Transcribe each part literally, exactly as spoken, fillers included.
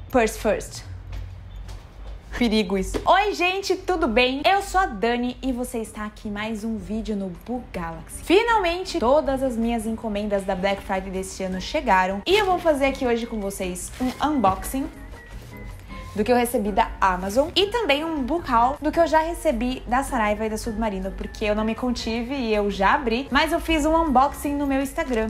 Purse first. Perigo isso. Oi, gente, tudo bem? Eu sou a Dani e você está aqui em mais um vídeo no Book Galaxy. Finalmente, todas as minhas encomendas da Black Friday deste ano chegaram e eu vou fazer aqui hoje com vocês um unboxing do que eu recebi da Amazon e também um book haul do que eu já recebi da Saraiva e da Submarino, porque eu não me contive e eu já abri, mas eu fiz um unboxing no meu Instagram.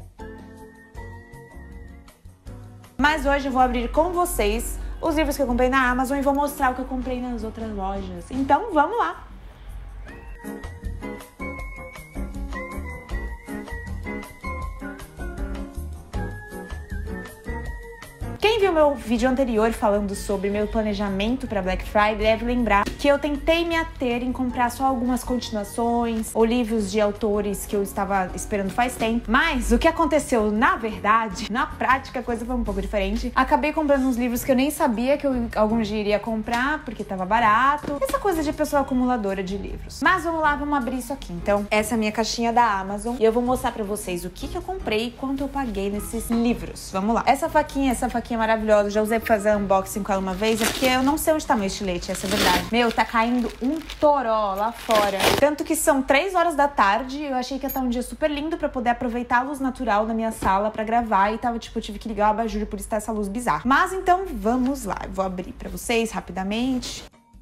Mas hoje eu vou abrir com vocês os livros que eu comprei na Amazon e vou mostrar o que eu comprei nas outras lojas. Então, vamos lá! Quem viu meu vídeo anterior falando sobre meu planejamento para Black Friday deve lembrar que eu tentei me ater em comprar só algumas continuações ou livros de autores que eu estava esperando faz tempo. Mas o que aconteceu, na verdade, na prática a coisa foi um pouco diferente. Acabei comprando uns livros que eu nem sabia que eu algum dia iria comprar porque estava barato. Essa coisa de pessoa acumuladora de livros. Mas vamos lá, vamos abrir isso aqui. Então, essa é a minha caixinha da Amazon e eu vou mostrar para vocês o que, que eu comprei e quanto eu paguei nesses livros. Vamos lá. Essa faquinha, essa faquinha maravilhosa, já usei pra fazer unboxing com ela uma vez, é porque eu não sei onde tá meu estilete, essa é a verdade. Meu, tá caindo um toró lá fora. Tanto que são três horas da tarde, eu achei que ia estar um dia super lindo pra poder aproveitar a luz natural na minha sala pra gravar e tava, tipo, eu tive que ligar o abajur por estar essa luz bizarra. Mas então, vamos lá. Eu vou abrir pra vocês rapidamente.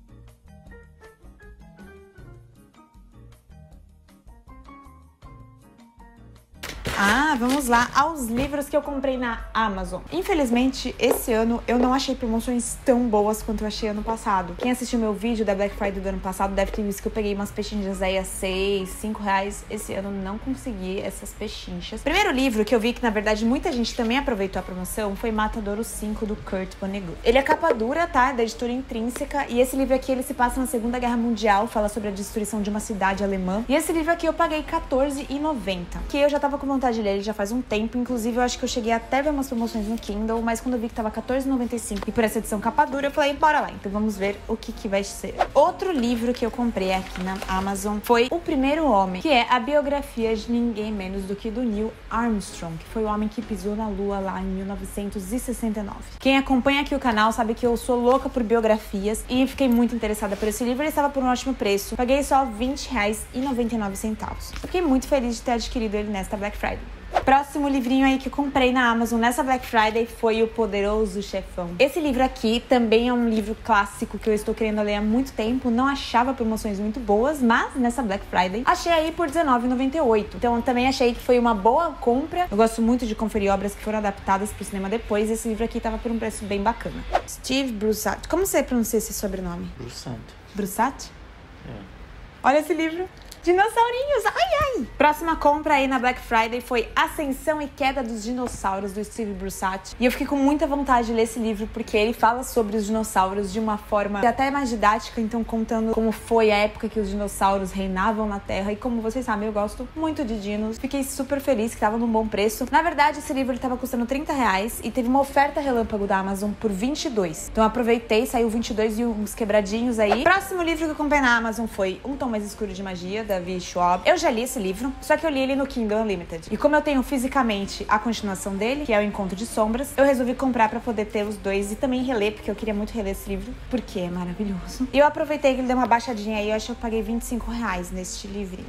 Ah, vamos lá aos livros que eu comprei na Amazon. Infelizmente, esse ano eu não achei promoções tão boas quanto eu achei ano passado. Quem assistiu meu vídeo da Black Friday do ano passado deve ter visto que eu peguei umas pechinchas aí a seis, cinco reais. Esse ano não consegui essas pechinchas. Primeiro livro que eu vi que, na verdade, muita gente também aproveitou a promoção foi Matadouro cinco, do Kurt Vonnegut. Ele é capa dura, tá? Da editora Intrínseca. E esse livro aqui, ele se passa na Segunda Guerra Mundial, fala sobre a destruição de uma cidade alemã. E esse livro aqui eu paguei quatorze reais e noventa centavos. Que eu já tava com vontade de ler ele já faz um tempo, inclusive eu acho que eu cheguei até a ver umas promoções no Kindle, mas quando eu vi que tava quatorze reais e noventa e cinco centavos e por essa edição capa dura, eu falei, bora lá, então vamos ver o que que vai ser. Outro livro que eu comprei aqui na Amazon foi O Primeiro Homem, que é a biografia de ninguém menos do que do Neil Armstrong, que foi o homem que pisou na Lua lá em mil novecentos e sessenta e nove. Quem acompanha aqui o canal sabe que eu sou louca por biografias e fiquei muito interessada por esse livro, ele estava por um ótimo preço, paguei só vinte reais e noventa e nove centavos. Eu fiquei muito feliz de ter adquirido ele nesta Black Friday. Próximo livrinho aí que eu comprei na Amazon nessa Black Friday foi O Poderoso Chefão. Esse livro aqui também é um livro clássico que eu estou querendo ler há muito tempo. Não achava promoções muito boas, mas nessa Black Friday achei aí por dezenove reais e noventa e oito centavos. Então eu também achei que foi uma boa compra. Eu gosto muito de conferir obras que foram adaptadas para o cinema depois. Esse livro aqui tava por um preço bem bacana. Steve Brusatte. Como você pronuncia esse sobrenome? Brusatte. Brusatte? É. Olha esse livro. Dinossaurinhos, ai ai! Próxima compra aí na Black Friday foi Ascensão e Queda dos Dinossauros, do Steve Brusatte. E eu fiquei com muita vontade de ler esse livro, porque ele fala sobre os dinossauros de uma forma até mais didática, então contando como foi a época que os dinossauros reinavam na Terra. E como vocês sabem, eu gosto muito de dinos. Fiquei super feliz que tava num bom preço. Na verdade, esse livro ele tava custando trinta reais e teve uma oferta relâmpago da Amazon por vinte e dois. Então eu aproveitei, saiu vinte e dois e uns quebradinhos aí. Próximo livro que eu comprei na Amazon foi Um Tom Mais Escuro de Magia, da Davi Schwab. Eu já li esse livro, só que eu li ele no Kindle Unlimited. E como eu tenho fisicamente a continuação dele, que é o Encontro de Sombras, eu resolvi comprar pra poder ter os dois e também reler, porque eu queria muito reler esse livro, porque é maravilhoso. E eu aproveitei que ele deu uma baixadinha aí, eu acho que eu paguei vinte e cinco reais neste livrinho.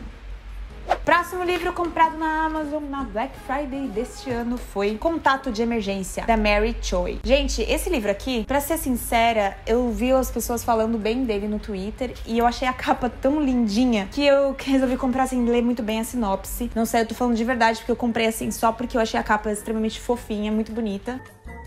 Próximo livro comprado na Amazon na Black Friday deste ano foi Contato de Emergência, da Mary Choi. Gente, esse livro aqui, pra ser sincera, eu vi as pessoas falando bem dele no Twitter e eu achei a capa tão lindinha que eu resolvi comprar sem ler muito bem a sinopse. Não sei, eu tô falando de verdade porque eu comprei assim só porque eu achei a capa extremamente fofinha, muito bonita.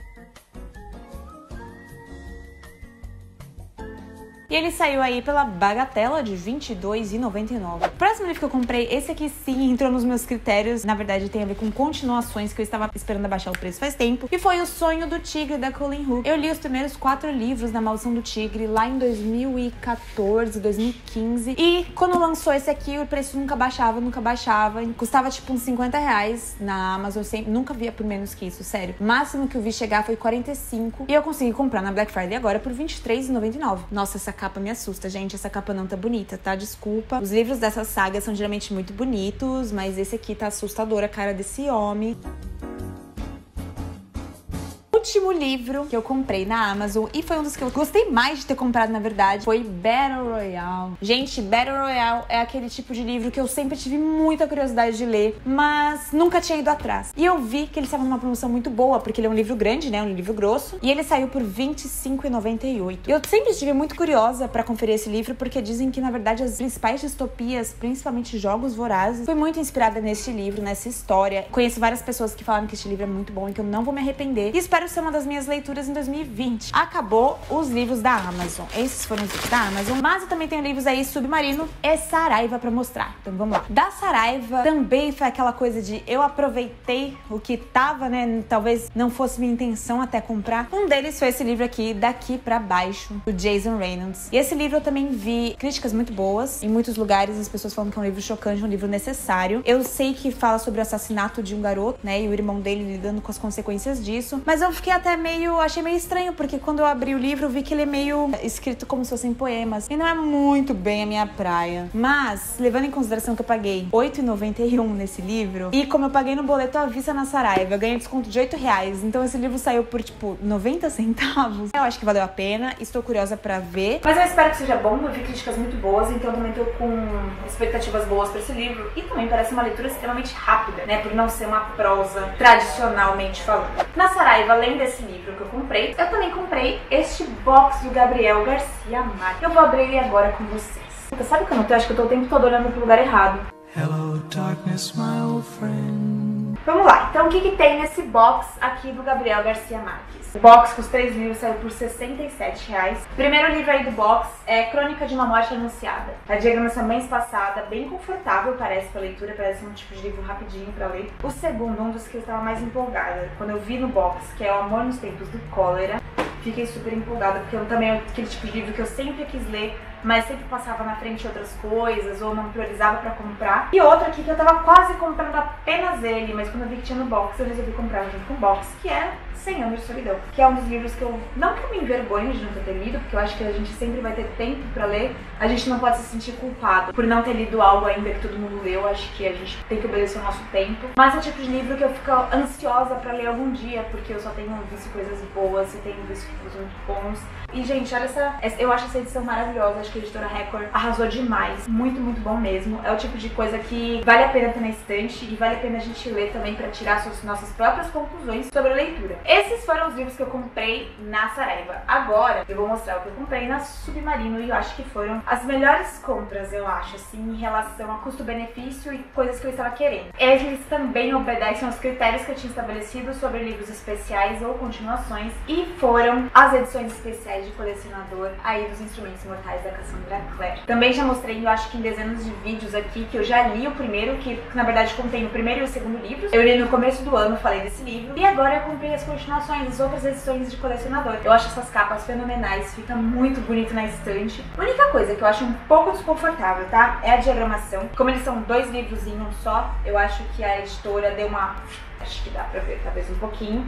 E ele saiu aí pela bagatela de vinte e dois reais e noventa e nove centavos. O próximo livro que eu comprei, esse aqui sim entrou nos meus critérios. Na verdade, tem a ver com continuações que eu estava esperando abaixar o preço faz tempo. E foi O Sonho do Tigre, da Colleen Hoover. Eu li os primeiros quatro livros da Maldição do Tigre lá em dois mil e quatorze, dois mil e quinze. E quando lançou esse aqui, o preço nunca baixava, nunca baixava. Custava tipo uns cinquenta reais na Amazon. Sempre, nunca via por menos que isso, sério. O máximo que eu vi chegar foi quarenta e cinco. E eu consegui comprar na Black Friday agora por vinte e três reais e noventa e nove centavos. Nossa, essa capa me assusta, gente. Essa capa não tá bonita, tá? Desculpa. Os livros dessa saga são geralmente muito bonitos, mas esse aqui tá assustador, a cara desse homem. O último livro que eu comprei na Amazon, e foi um dos que eu gostei mais de ter comprado, na verdade, foi Battle Royale. Gente, Battle Royale é aquele tipo de livro que eu sempre tive muita curiosidade de ler, mas nunca tinha ido atrás. E eu vi que ele estava numa promoção muito boa, porque ele é um livro grande, né, um livro grosso, e ele saiu por vinte e cinco reais e noventa e oito centavos. Eu sempre estive muito curiosa pra conferir esse livro, porque dizem que, na verdade, as principais distopias, principalmente Jogos Vorazes, foi muito inspirada neste livro, nessa história. Conheço várias pessoas que falaram que este livro é muito bom e que eu não vou me arrepender, e espero ser uma das minhas leituras em dois mil e vinte. Acabou os livros da Amazon. Esses foram os livros da Amazon, mas eu também tenho livros aí, Submarino e Saraiva, pra mostrar. Então vamos lá. Da Saraiva também foi aquela coisa de eu aproveitei o que tava, né, talvez não fosse minha intenção até comprar. Um deles foi esse livro aqui, Daqui Pra Baixo, do Jason Reynolds. E esse livro eu também vi críticas muito boas. Em muitos lugares as pessoas falam que é um livro chocante, um livro necessário. Eu sei que fala sobre o assassinato de um garoto, né, e o irmão dele lidando com as consequências disso. Mas eu fiquei até meio, achei meio estranho, porque quando eu abri o livro eu vi que ele é meio escrito como se fossem poemas. E não é muito bem a minha praia. Mas, levando em consideração que eu paguei oito reais e noventa e um centavos nesse livro, e como eu paguei no boleto à vista na Saraiva, eu ganhei desconto de oito reais. Então esse livro saiu por, tipo, noventa centavos. Eu acho que valeu a pena, estou curiosa pra ver. Mas eu espero que seja bom, eu vi críticas muito boas, então eu também tô com expectativas boas pra esse livro. E também parece uma leitura extremamente rápida, né, por não ser uma prosa tradicionalmente falando. Na Saraiva, além desse livro que eu comprei, eu também comprei este box do Gabriel Garcia Marques. Eu vou abrir ele agora com vocês. Sabe o que eu não tô? Acho que eu tô o tempo todo olhando pro lugar errado. Hello, darkness, my old friend. Vamos lá, então o que que tem nesse box aqui do Gabriel Garcia Marques? O box com os três livros saiu por sessenta e sete reais. O primeiro livro aí do box é Crônica de uma Morte Anunciada. A diagramação bem espaçada, bem confortável, parece, pra leitura, parece um tipo de livro rapidinho pra ler. O segundo, um dos que eu estava mais empolgada, quando eu vi no box, que é O Amor nos Tempos do Cólera, fiquei super empolgada, porque eu também é aquele tipo de livro que eu sempre quis ler, mas sempre passava na frente outras coisas, ou não priorizava pra comprar. E outro aqui que eu tava quase comprando apenas ele, mas quando eu vi que tinha no box, eu resolvi comprar junto com o box, que é cem anos de Solidão, que é um dos livros que eu, não que eu me envergonhe de nunca ter lido, porque eu acho que a gente sempre vai ter tempo pra ler, a gente não pode se sentir culpado por não ter lido algo ainda que todo mundo leu, acho que a gente tem que obedecer o nosso tempo. Mas é o tipo de livro que eu fico ansiosa pra ler algum dia, porque eu só tenho visto coisas boas, eu tenho visto livros muito bons. E, gente, olha essa, eu acho essa edição maravilhosa, acho que a editora Record arrasou demais, muito, muito bom mesmo. É o tipo de coisa que vale a pena ter na estante e vale a pena a gente ler também pra tirar suas nossas próprias conclusões sobre a leitura. Esses foram os livros que eu comprei na Saraiva. Agora eu vou mostrar o que eu comprei na Submarino, e eu acho que foram as melhores compras, eu acho, assim, em relação a custo-benefício e coisas que eu estava querendo. Eles também obedecem aos critérios que eu tinha estabelecido sobre livros especiais ou continuações, e foram as edições especiais de colecionador aí dos Instrumentos Mortais da Cassandra Clare. Também já mostrei, eu acho que em dezenas de vídeos aqui, que eu já li o primeiro, que na verdade contém o primeiro e o segundo livros. Eu li no começo do ano, falei desse livro, e agora eu comprei as continuações, as outras edições de colecionador. Eu acho essas capas fenomenais, fica muito bonito na estante. A única coisa que eu acho um pouco desconfortável, tá? É a diagramação. Como eles são dois livros em um só, eu acho que a editora deu uma... acho que dá pra ver talvez um pouquinho.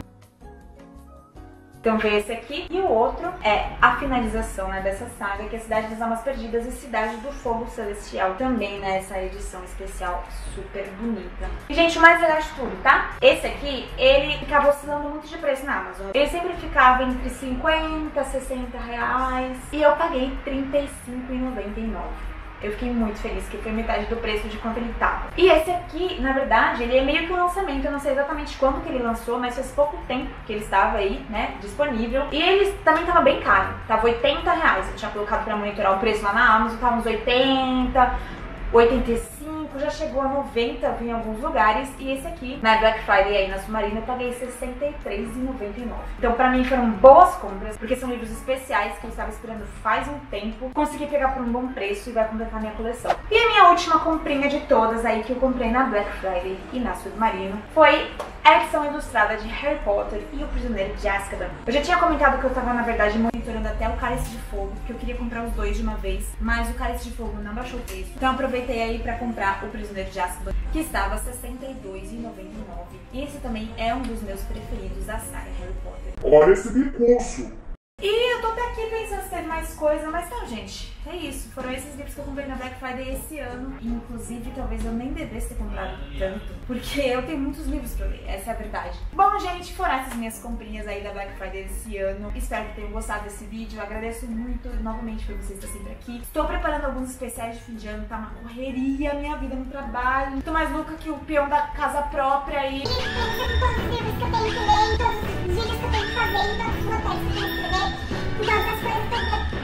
Então veio esse aqui, e o outro é a finalização, né, dessa saga, que é Cidade das Almas Perdidas e Cidade do Fogo Celestial, também nessa edição especial super bonita. E, gente, o mais legal de tudo, tá? Esse aqui, ele ficava oscilando muito de preço na Amazon. Ele sempre ficava entre cinquenta e sessenta reais, e eu paguei trinta e cinco reais e noventa e nove centavos. Eu fiquei muito feliz, que foi metade do preço de quanto ele tava. E esse aqui, na verdade, ele é meio que um lançamento. Eu não sei exatamente quando que ele lançou, mas faz pouco tempo que ele estava aí, né, disponível. E ele também tava bem caro. Tava oitenta reais. Eu tinha colocado pra monitorar o preço lá na Amazon. Tava uns oitenta, oitenta e cinco, já chegou a noventa em alguns lugares. E esse aqui, na Black Friday aí na Submarino, eu paguei sessenta e três reais e noventa e nove centavos. Então pra mim foram boas compras, porque são livros especiais que eu estava esperando faz um tempo. Consegui pegar por um bom preço e vai completar minha coleção. E a minha última comprinha de todas aí que eu comprei na Black Friday e na Submarino foi a edição ilustrada de Harry Potter e o Prisioneiro de Azkaban. Eu já tinha comentado que eu tava, na verdade, monitorando até o Cálice de Fogo, que eu queria comprar os dois de uma vez, mas o Cálice de Fogo não baixou o preço. Então eu aproveitei aí pra comprar o Prisioneiro de Azkaban, que estava sessenta e dois reais e noventa e nove centavos. E esse também é um dos meus preferidos da saga Harry Potter. Olha esse bicurso! E eu tô até aqui pensando se teve mais coisa, mas não, gente. É isso. Foram esses livros que eu comprei na Black Friday esse ano. E, inclusive, talvez eu nem devesse ter comprado tanto, porque eu tenho muitos livros pra ler. Essa é a verdade. Bom, gente, foram essas minhas comprinhas aí da Black Friday desse ano. Espero que tenham gostado desse vídeo. Eu agradeço muito, novamente, por vocês estarem sempre aqui. Estou preparando alguns especiais de fim de ano. Tá uma correria a minha vida no trabalho. Tô mais louca que o peão da casa própria aí. Todos os livros que eu tenho que ler, todos os vídeos que eu tenho que fazer, todos os roteiros que eu tenho que escrever, todas as coisas que eu tenho.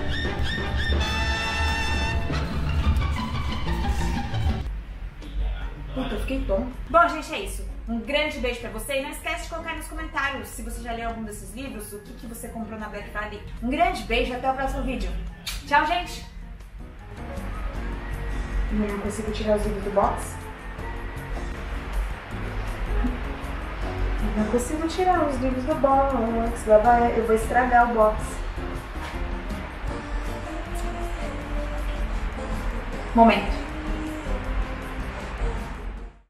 Puta, eu fiquei bom. Bom, gente, é isso. Um grande beijo pra você e não esquece de colocar nos comentários se você já leu algum desses livros, o que, que você comprou na Black Friday. Um grande beijo e até o próximo vídeo. Tchau, gente! Eu não consigo tirar os livros do box. Eu não consigo tirar os livros do box. Lá vai, eu vou estragar o box. Momento.